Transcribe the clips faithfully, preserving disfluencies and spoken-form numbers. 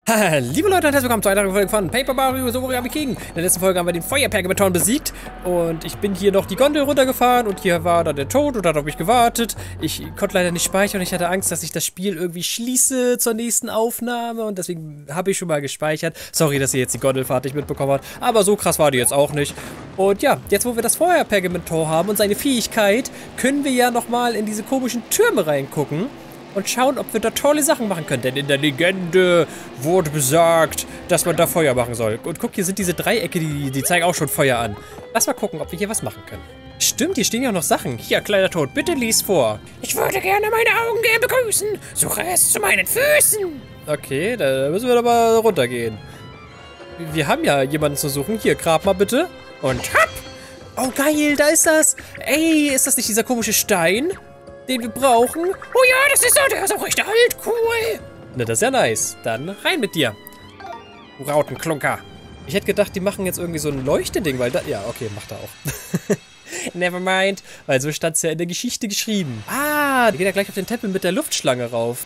Liebe Leute, herzlich willkommen zu einer Folge von Paper Mario The Origami King. In der letzten Folge haben wir den Feuerpergamenton besiegt und ich bin hier noch die Gondel runtergefahren und hier war dann der Tod und hat auf mich gewartet. Ich konnte leider nicht speichern und ich hatte Angst, dass ich das Spiel irgendwie schließe zur nächsten Aufnahme und deswegen habe ich schon mal gespeichert. Sorry, dass ihr jetzt die Gondelfahrt nicht mitbekommen habt, aber so krass war die jetzt auch nicht. Und ja, jetzt wo wir das Feuerpergamenton haben und seine Fähigkeit, können wir ja nochmal in diese komischen Türme reingucken. Und schauen, ob wir da tolle Sachen machen können. Denn in der Legende wurde besagt, dass man da Feuer machen soll. Und guck, hier sind diese Dreiecke, die, die zeigen auch schon Feuer an. Lass mal gucken, ob wir hier was machen können. Stimmt, hier stehen ja auch noch Sachen. Hier, kleiner Tod, bitte lies vor. Ich würde gerne meine Augen gern begrüßen. Suche es zu meinen Füßen. Okay, da müssen wir doch mal runtergehen. Wir haben ja jemanden zu suchen. Hier, grab mal bitte. Und hopp. Oh, geil, da ist das. Ey, ist das nicht dieser komische Stein, den wir brauchen? Oh ja, das ist so, der ist auch recht alt, cool. Na, das ist ja nice. Dann rein mit dir. Du Rautenklunker. Ich hätte gedacht, die machen jetzt irgendwie so ein Leuchteding, weil da... Ja, okay, macht er auch. Never mind, weil so stand es ja in der Geschichte geschrieben. Ah, die geht ja gleich auf den Tempel mit der Luftschlange rauf.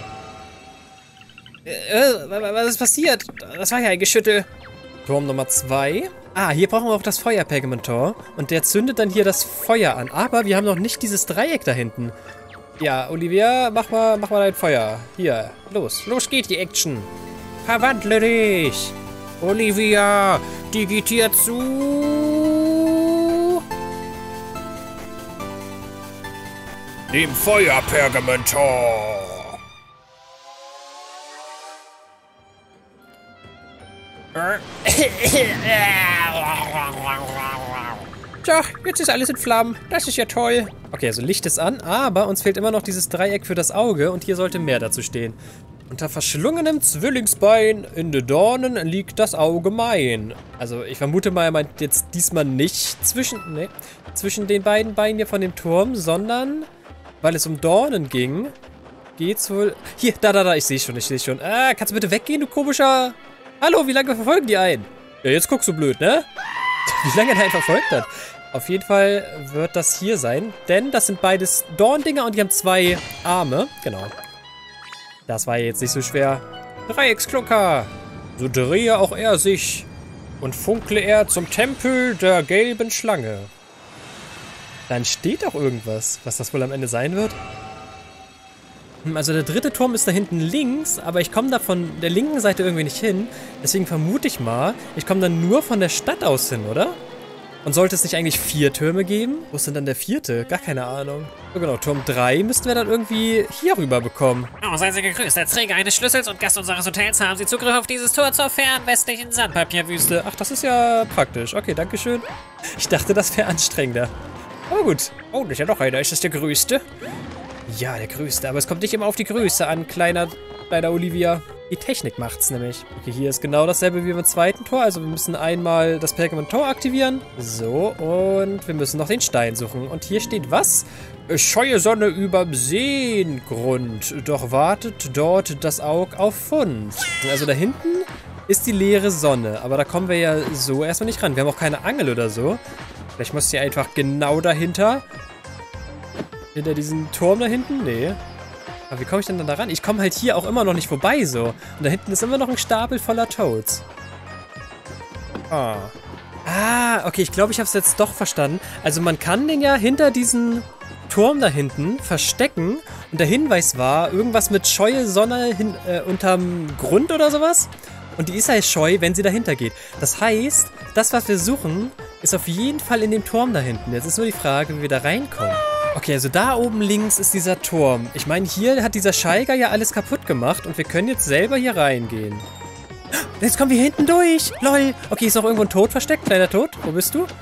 Äh, was ist passiert? Das war ja ein Geschüttel. Turm Nummer zwei. Ah, hier brauchen wir auch das Feuerpergamenton. Und der zündet dann hier das Feuer an. Aber wir haben noch nicht dieses Dreieck da hinten. Ja, Olivia, mach mal, mach mal dein Feuer. Hier, los. Los geht die Action. Verwandle dich. Olivia, digitier zu dem Feuerpergamenton. Tja, jetzt ist alles in Flammen. Das ist ja toll. Okay, also Licht ist an, aber uns fehlt immer noch dieses Dreieck für das Auge und hier sollte mehr dazu stehen. Unter verschlungenem Zwillingsbein in den Dornen liegt das Auge mein. Also ich vermute mal, er meint jetzt diesmal nicht zwischen, ne, zwischen den beiden Beinen hier von dem Turm, sondern weil es um Dornen ging, geht's wohl... Hier, da, da, da, ich sehe schon, ich sehe schon. Ah, kannst du bitte weggehen, du komischer... Hallo, wie lange verfolgen die einen? Ja, jetzt guckst du blöd, ne? Wie lange der einen verfolgt hat. Auf jeden Fall wird das hier sein, denn das sind beides Dorndinger und die haben zwei Arme. Genau. Das war jetzt nicht so schwer. Dreiecksklunker. So drehe auch er sich und funkle er zum Tempel der gelben Schlange. Dann steht auch irgendwas, was das wohl am Ende sein wird. Also der dritte Turm ist da hinten links, aber ich komme da von der linken Seite irgendwie nicht hin. Deswegen vermute ich mal, ich komme dann nur von der Stadt aus hin, oder? Und sollte es nicht eigentlich vier Türme geben? Wo ist denn dann der vierte? Gar keine Ahnung. So genau, Turm drei müssten wir dann irgendwie hier rüber bekommen. Oh, seien Sie gegrüßt. Als Träger eines Schlüssels und Gast unseres Hotels haben Sie Zugriff auf dieses Tor zur fernwestlichen Sandpapierwüste. Ach, das ist ja praktisch. Okay, dankeschön. Ich dachte, das wäre anstrengender. Aber gut. Oh, nicht ja noch einer. Ist das der Größte? Ja, der Größte. Aber es kommt nicht immer auf die Größe an, kleiner, kleiner Olivia. Die Technik macht's nämlich. Okay, hier ist genau dasselbe wie beim zweiten Tor. Also wir müssen einmal das Pergamenton aktivieren. So, und wir müssen noch den Stein suchen. Und hier steht was? Scheue Sonne überm Seengrund. Doch wartet dort das Aug auf Fund. Also da hinten ist die leere Sonne. Aber da kommen wir ja so erstmal nicht ran. Wir haben auch keine Angel oder so. Vielleicht muss sie einfach genau dahinter... Hinter diesem Turm da hinten? Nee. Aber wie komme ich denn dann da ran? Ich komme halt hier auch immer noch nicht vorbei, so. Und da hinten ist immer noch ein Stapel voller Toads. Ah. Ah, okay, ich glaube, ich habe es jetzt doch verstanden. Also man kann den ja hinter diesem Turm da hinten verstecken. Und der Hinweis war, irgendwas mit scheue Sonne hin, äh, unterm Grund oder sowas. Und die ist halt scheu, wenn sie dahinter geht. Das heißt, das, was wir suchen, ist auf jeden Fall in dem Turm da hinten. Jetzt ist nur die Frage, wie wir da reinkommen. Okay, also da oben links ist dieser Turm. Ich meine, hier hat dieser Scheiger ja alles kaputt gemacht und wir können jetzt selber hier reingehen. Jetzt kommen wir hier hinten durch. Lol. Okay, ist noch irgendwo ein Tod versteckt? Kleiner Tod? Wo bist du?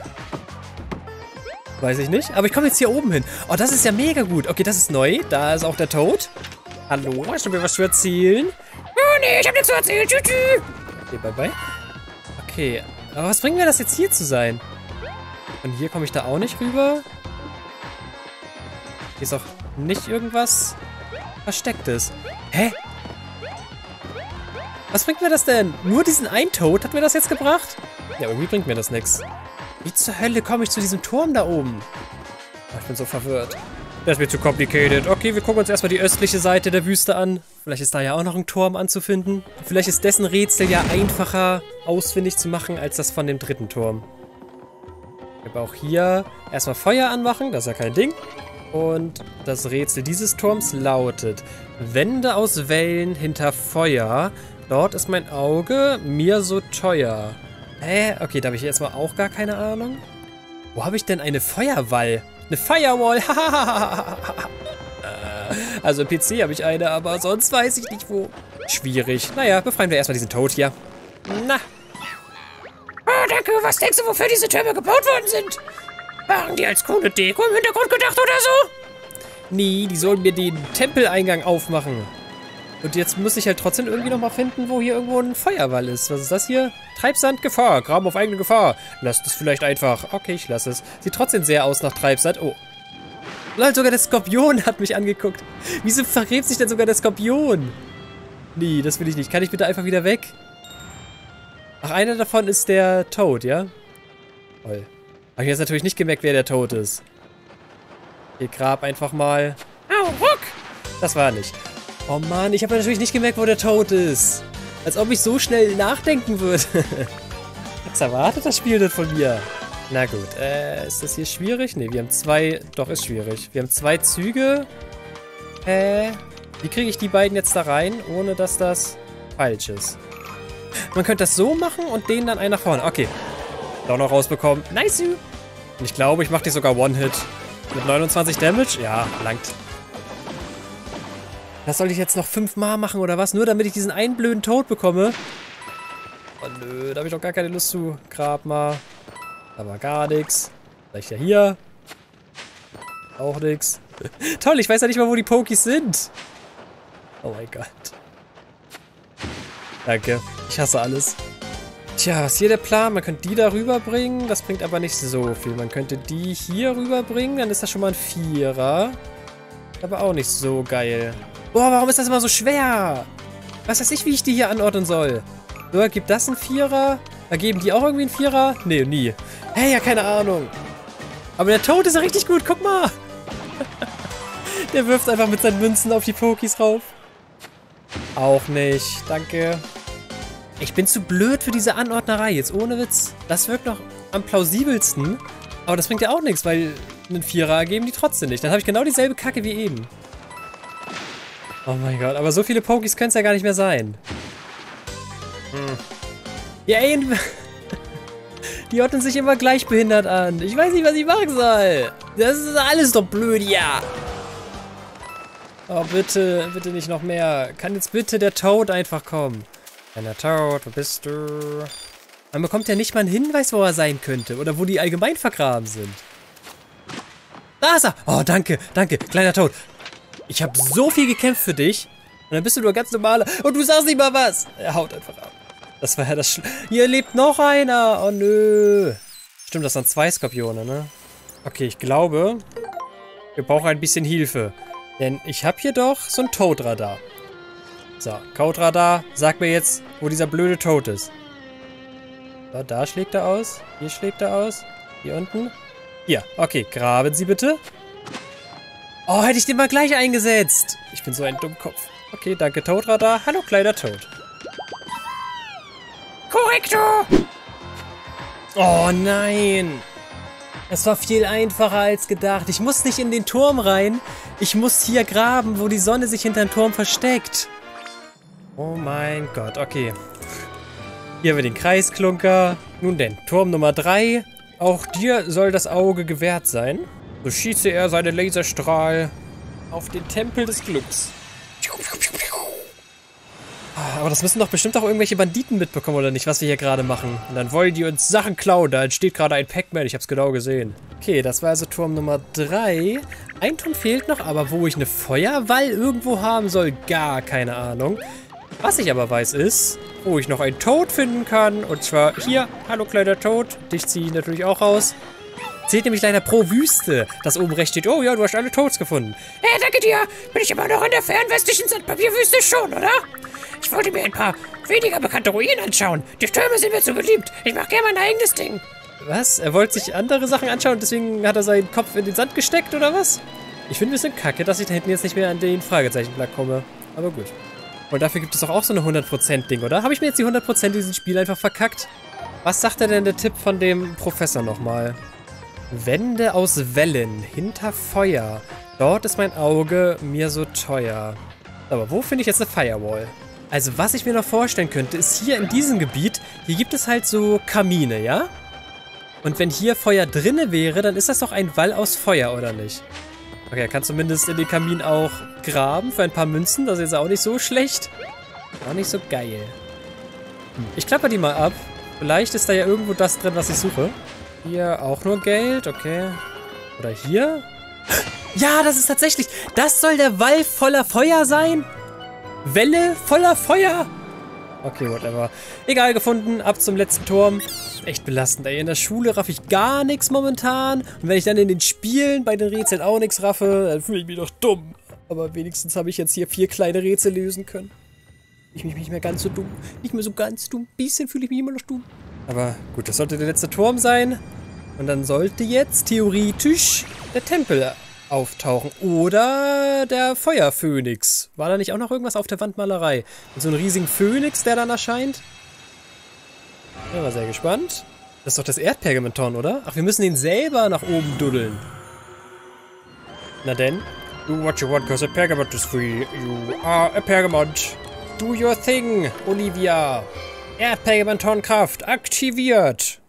Weiß ich nicht. Aber ich komme jetzt hier oben hin. Oh, das ist ja mega gut. Okay, das ist neu. Da ist auch der Tod. Hallo, hast du mir was zu erzählen? Oh nee, ich hab nichts zu erzählen. Tschüss. Okay, bye bye. Okay, aber was bringt mir das jetzt hier zu sein? Und hier komme ich da auch nicht rüber. Hier ist auch nicht irgendwas Verstecktes. Hä? Was bringt mir das denn? Nur diesen einen Tod hat mir das jetzt gebracht? Ja, irgendwie bringt mir das nichts. Wie zur Hölle komme ich zu diesem Turm da oben? Oh, ich bin so verwirrt. Das wird zu complicated. Okay, wir gucken uns erstmal die östliche Seite der Wüste an. Vielleicht ist da ja auch noch ein Turm anzufinden. Vielleicht ist dessen Rätsel ja einfacher ausfindig zu machen, als das von dem dritten Turm. Ich habe auch hier erstmal Feuer anmachen, das ist ja kein Ding. Und das Rätsel dieses Turms lautet: Wände aus Wellen hinter Feuer. Dort ist mein Auge mir so teuer. Hä? Okay, da habe ich jetzt mal auch gar keine Ahnung. Wo habe ich denn eine Feuerwall? Eine Firewall. Also im P C habe ich eine, aber sonst weiß ich nicht wo. Schwierig. Naja, befreien wir erstmal diesen Tod hier. Na. Oh, danke. Was denkst du, wofür diese Türme gebaut worden sind? Waren die als coole Deko im Hintergrund gedacht oder so? Nee, die sollen mir den Tempeleingang aufmachen. Und jetzt muss ich halt trotzdem irgendwie nochmal finden, wo hier irgendwo ein Feuerwall ist. Was ist das hier? Treibsand, Gefahr. Graben auf eigene Gefahr. Lasst es vielleicht einfach. Okay, ich lasse es. Sieht trotzdem sehr aus nach Treibsand. Oh. Lol, sogar der Skorpion hat mich angeguckt. Wieso vergräbt sich denn sogar der Skorpion? Nee, das will ich nicht. Kann ich bitte einfach wieder weg? Ach, einer davon ist der Toad, ja? Toll. Habe ich jetzt natürlich nicht gemerkt, wer der Toad ist. Ich grab einfach mal. Au, ruck! Das war nicht. Oh Mann, ich habe natürlich nicht gemerkt, wo der Toad ist. Als ob ich so schnell nachdenken würde. Was erwartet das Spiel denn von mir? Na gut, äh, ist das hier schwierig? Ne, wir haben zwei... Doch, ist schwierig. Wir haben zwei Züge. Äh, wie kriege ich die beiden jetzt da rein, ohne dass das falsch ist? Man könnte das so machen und den dann einen nach vorne. Okay. Doch noch rausbekommen. Nice. Und ich glaube, ich mache die sogar One-Hit. Mit neunundzwanzig Damage? Ja, langt. Das soll ich jetzt noch fünfmal machen oder was? Nur damit ich diesen einen blöden Tod bekomme? Oh nö, da habe ich doch gar keine Lust zu. Grab mal. Da war gar nichts. Vielleicht ja hier. Auch nichts. Toll, ich weiß ja nicht mal, wo die Pokis sind. Oh mein Gott. Danke. Ich hasse alles. Tja, was ist hier der Plan? Man könnte die da rüberbringen. Das bringt aber nicht so viel. Man könnte die hier rüberbringen. Dann ist das schon mal ein Vierer. Aber auch nicht so geil. Boah, warum ist das immer so schwer? Was weiß ich, wie ich die hier anordnen soll. So, gibt das einen Vierer? Ergeben die auch irgendwie einen Vierer? Nee, nie. Hey, ja, keine Ahnung. Aber der Toad ist ja richtig gut, guck mal. Der wirft einfach mit seinen Münzen auf die Pokis rauf. Auch nicht, danke. Ich bin zu blöd für diese Anordnerei, jetzt ohne Witz. Das wirkt noch am plausibelsten. Aber das bringt ja auch nichts, weil einen Vierer ergeben die trotzdem nicht. Dann habe ich genau dieselbe Kacke wie eben. Oh mein Gott, aber so viele Pokis können es ja gar nicht mehr sein. Hm. Ja, ey, die ordnen sich immer gleich behindert an. Ich weiß nicht, was ich machen soll. Das ist alles doch blöd, ja. Oh, bitte, bitte nicht noch mehr. Kann jetzt bitte der Toad einfach kommen? Kleiner Toad, wo bist du? Man bekommt ja nicht mal einen Hinweis, wo er sein könnte. Oder wo die allgemein vergraben sind. Da ist er. Oh, danke, danke, kleiner Toad. Ich habe so viel gekämpft für dich. Und dann bist du nur ganz normaler. Und du sagst nicht mal was. Er haut einfach ab. Das war ja das Sch... Hier lebt noch einer. Oh, nö. Stimmt, das sind zwei Skorpione, ne? Okay, ich glaube, wir brauchen ein bisschen Hilfe. Denn ich habe hier doch so ein Toad-Radar. So, Toad-Radar, sag mir jetzt, wo dieser blöde Toad ist. So, da schlägt er aus. Hier schlägt er aus. Hier unten. Hier, okay, graben Sie bitte. Oh, hätte ich den mal gleich eingesetzt. Ich bin so ein Dummkopf. Okay, danke, Toad-Radar. Hallo, kleiner Toad. Korrekto! Oh nein! Es war viel einfacher als gedacht. Ich muss nicht in den Turm rein. Ich muss hier graben, wo die Sonne sich hinter dem Turm versteckt. Oh mein Gott, okay. Hier haben wir den Kreisklunker. Nun denn, Turm Nummer drei. Auch dir soll das Auge gewährt sein. So schieße er seinen Laserstrahl auf den Tempel des Glücks. Aber das müssen doch bestimmt auch irgendwelche Banditen mitbekommen, oder nicht, was wir hier gerade machen. Und dann wollen die uns Sachen klauen. Da entsteht gerade ein Pac-Man. Ich hab's genau gesehen. Okay, das war also Turm Nummer drei. Ein Turm fehlt noch, aber wo ich eine Feuerwall irgendwo haben soll, gar keine Ahnung. Was ich aber weiß ist, wo ich noch einen Toad finden kann. Und zwar hier. Hallo, kleiner Toad. Dich ziehe ich natürlich auch raus. Zählt nämlich leider pro Wüste, dass oben rechts steht. Oh ja, du hast alle Toads gefunden. Hey, danke dir. Bin ich immer noch in der fernwestlichen Sandpapierwüste schon, oder? Ich wollte mir ein paar weniger bekannte Ruinen anschauen. Die Türme sind mir zu beliebt. Ich mache gerne mein eigenes Ding. Was? Er wollte sich andere Sachen anschauen und deswegen hat er seinen Kopf in den Sand gesteckt, oder was? Ich finde ein bisschen kacke, dass ich da hinten jetzt nicht mehr an den Fragezeichenblatt komme. Aber gut. Und dafür gibt es doch auch so eine hundert Prozent Ding, oder? Habe ich mir jetzt die hundert Prozent in diesem Spiel einfach verkackt? Was sagt denn der Tipp von dem Professor nochmal? Wände aus Wellen, hinter Feuer. Dort ist mein Auge mir so teuer. Aber wo finde ich jetzt eine Firewall? Also was ich mir noch vorstellen könnte, ist hier in diesem Gebiet, hier gibt es halt so Kamine, ja? Und wenn hier Feuer drinne wäre, dann ist das doch ein Wall aus Feuer, oder nicht? Okay, er kann zumindest in den Kamin auch graben für ein paar Münzen. Das ist jetzt auch nicht so schlecht. Auch nicht so geil. Hm. Ich klapper die mal ab. Vielleicht ist da ja irgendwo das drin, was ich suche. Hier auch nur Geld, okay. Oder hier? Ja, das ist tatsächlich... Das soll der Wall voller Feuer sein? Welle voller Feuer? Okay, whatever. Egal, gefunden. Ab zum letzten Turm. Echt belastend, ey. In der Schule raff ich gar nichts momentan. Und wenn ich dann in den Spielen bei den Rätseln auch nichts raffe, dann fühle ich mich doch dumm. Aber wenigstens habe ich jetzt hier vier kleine Rätsel lösen können. Ich mich nicht mehr ganz so dumm. Nicht mehr so ganz dumm. Ein bisschen fühle ich mich immer noch dumm. Aber gut, das sollte der letzte Turm sein. Und dann sollte jetzt theoretisch der Tempel auftauchen. Oder der Feuerphönix. War da nicht auch noch irgendwas auf der Wandmalerei? Mit so einem riesigen Phönix, der dann erscheint? Ich war sehr gespannt. Das ist doch das Erdpergamenton, oder? Ach, wir müssen den selber nach oben duddeln. Na denn? Do what you want, cause a pergament is free. You are a pergament. Do your thing, Olivia. Erdpergamentonkraft aktiviert.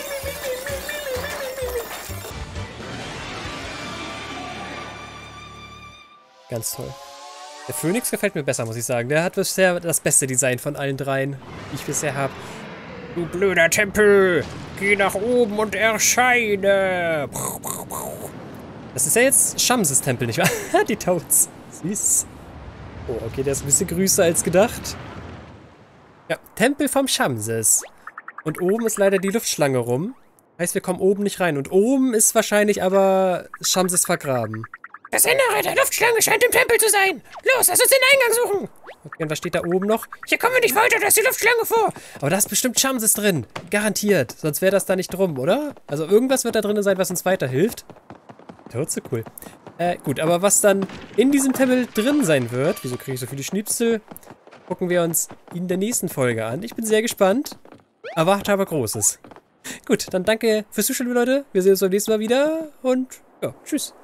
Ganz toll. Der Phönix gefällt mir besser, muss ich sagen. Der hat bisher das beste Design von allen dreien, die ich bisher habe. Du blöder Tempel! Geh nach oben und erscheine! Das ist ja jetzt Shamses Tempel, nicht wahr? Die Toads. Süß. Oh, okay, der ist ein bisschen größer als gedacht. Ja, Tempel vom Shamses. Und oben ist leider die Luftschlange rum. Heißt, wir kommen oben nicht rein. Und oben ist wahrscheinlich aber Shamses vergraben. Das Innere der Luftschlange scheint im Tempel zu sein. Los, lass uns den Eingang suchen. Okay, und was steht da oben noch? Hier kommen wir nicht weiter, da ist die Luftschlange vor. Aber da ist bestimmt Shamses drin. Garantiert. Sonst wäre das da nicht drum, oder? Also irgendwas wird da drin sein, was uns weiterhilft. Das ist so cool. Äh, gut, aber was dann in diesem Tempel drin sein wird, wieso kriege ich so viele Schnipsel, gucken wir uns in der nächsten Folge an. Ich bin sehr gespannt. Erwarte aber Großes. Gut, dann danke fürs Zuschauen, Leute. Wir sehen uns beim nächsten Mal wieder und ja, tschüss.